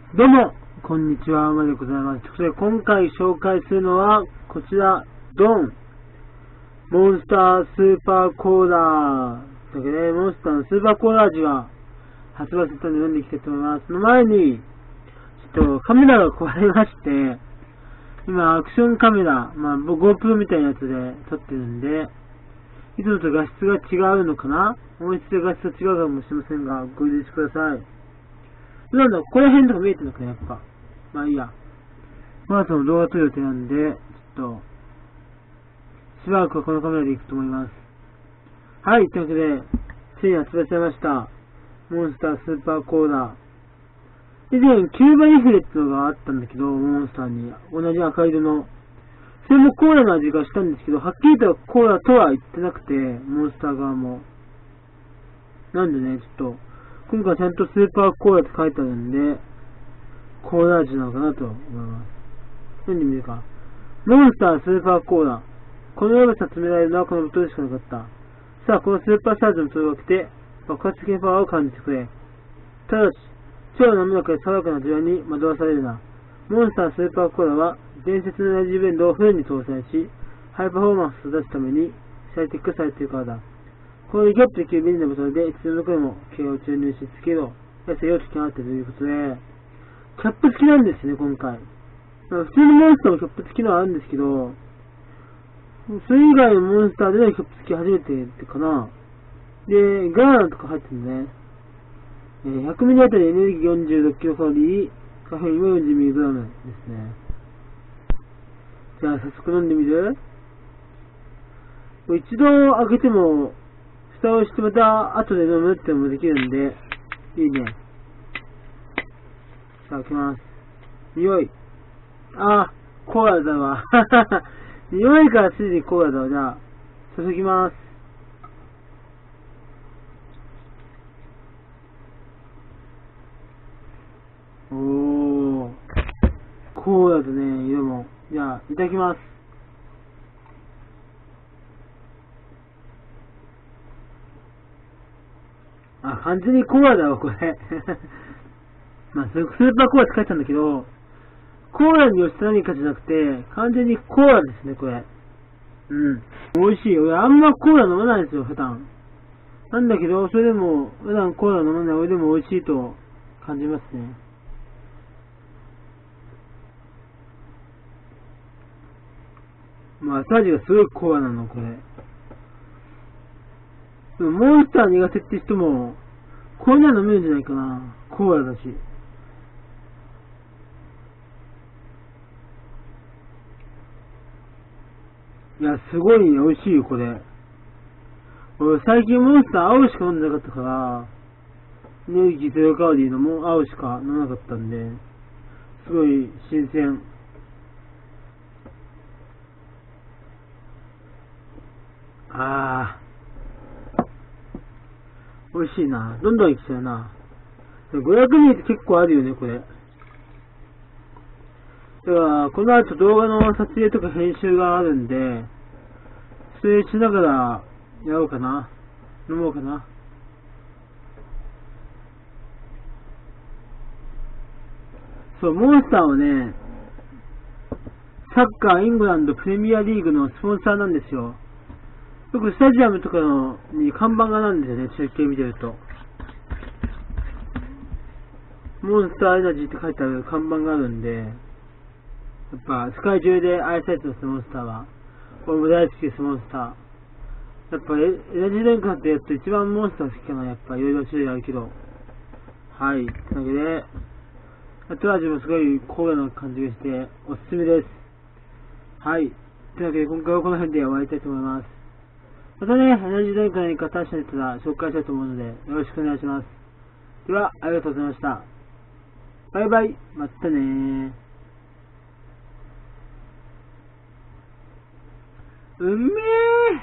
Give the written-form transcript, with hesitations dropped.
どうも、こんにちは、までございます。それで今回紹介するのは、こちら、ドンモンスタースーパーコーラー。というわけで、モンスターのスーパーコーラ味が発売されたので読んでいきたいと思います。その前に、カメラが壊れまして、今、アクションカメラ、GoPro みたいなやつで撮ってるんで、いつもと画質が違うのかな？音質で画質が違うかもしれませんが、ご了承ください。なんだ、ここら辺とか見えてるのかな、やっぱ。まあいいや。その動画撮る予定なんで、しばらくはこのカメラで行くと思います。はい、というわけで、ついに発売されました。モンスタースーパーコーラー。以前、キューバリフレってのがあったんだけど、モンスターに。同じ赤色の。それもコーラの味がしたんですけど、はっきりとコーラとは言ってなくて、モンスター側も。なんでね、今回ちゃんとスーパーコーラって書いてあるんで、コーラ味なのかなと思います。読んでみるか。モンスタースーパーコーラ。このような説明られるのはこのボトルしかなかった。さあ、このスーパーサイズのボトルを開けて、爆発的なパワーを感じてくれ。ただし、超滑らかで爽やかな味わいに惑わされるな。モンスタースーパーコーラは、伝説のエナジーベンドをフルに搭載し、ハイパフォーマンスを出すために最適化されているからだ。このギャップできる便利なボトルで、いつでもどこでも毛を注入し、つけろ。やつがよく決まっているということで、キャップ付きなんですね、今回。普通のモンスターもキャップ付きのはあるんですけど、それ以外のモンスターでのキャップ付き初めてかな。で、ガーナとか入ってるね。100ミリあたりエネルギー46キロカロリー、カフェインは40ミリグラムですね。じゃあ早速飲んでみる？一度開けても、蓋をしてまた後で飲むってのもできるんで、いいね。さあ、開けます。匂い。コーラだわ。匂いからすでにコーラだわ。じゃあ、注ぎます。コーラとね、色も。じゃあ、いただきます。完全にコーラだわ、これ。スーパーコーラって書いてたんだけど、コーラによって何かじゃなくて、完全にコーラですね、これ。美味しい。俺あんまコーラ飲まないんですよ、普段。なんだけど、それでも、普段コーラ飲まない俺でも美味しいと感じますね。後味がすごいコーラなの、これ。でも、モンスター苦手って人も、これなら飲めるんじゃないかな。コーラだし。いや、すごいね、美味しいよ、これ。俺、最近モンスター青しか飲んでなかったから、エネルギーゼロカロリーのも青しか飲まなかったんで、すごい新鮮。美味しいな。どんどんいきたいな。500ミリって結構あるよね、これ。だから、この後動画の撮影とか編集があるんで、それしながらやろうかな。飲もうかな。そう、モンスターはね、サッカーイングランドプレミアリーグのスポンサーなんですよ。よくスタジアムとかに看板がなんですよね、中継見てると。モンスターエナジーって書いてある看板があるんで、やっぱ世界中で愛されてます、モンスターは。俺も大好きです、モンスター。やっぱエナジードリンクなんてやつと一番モンスター好きかな、やっぱいろいろ種類あるけど。はい、というわけで、後味もすごいコーラな感じがしておすすめです。はい。というわけで今回はこの辺で終わりたいと思います。またね、エナジードリンクの何か新しいやつが紹介したいと思うので、よろしくお願いします。では、ありがとうございました。バイバイ。またねー。うめー。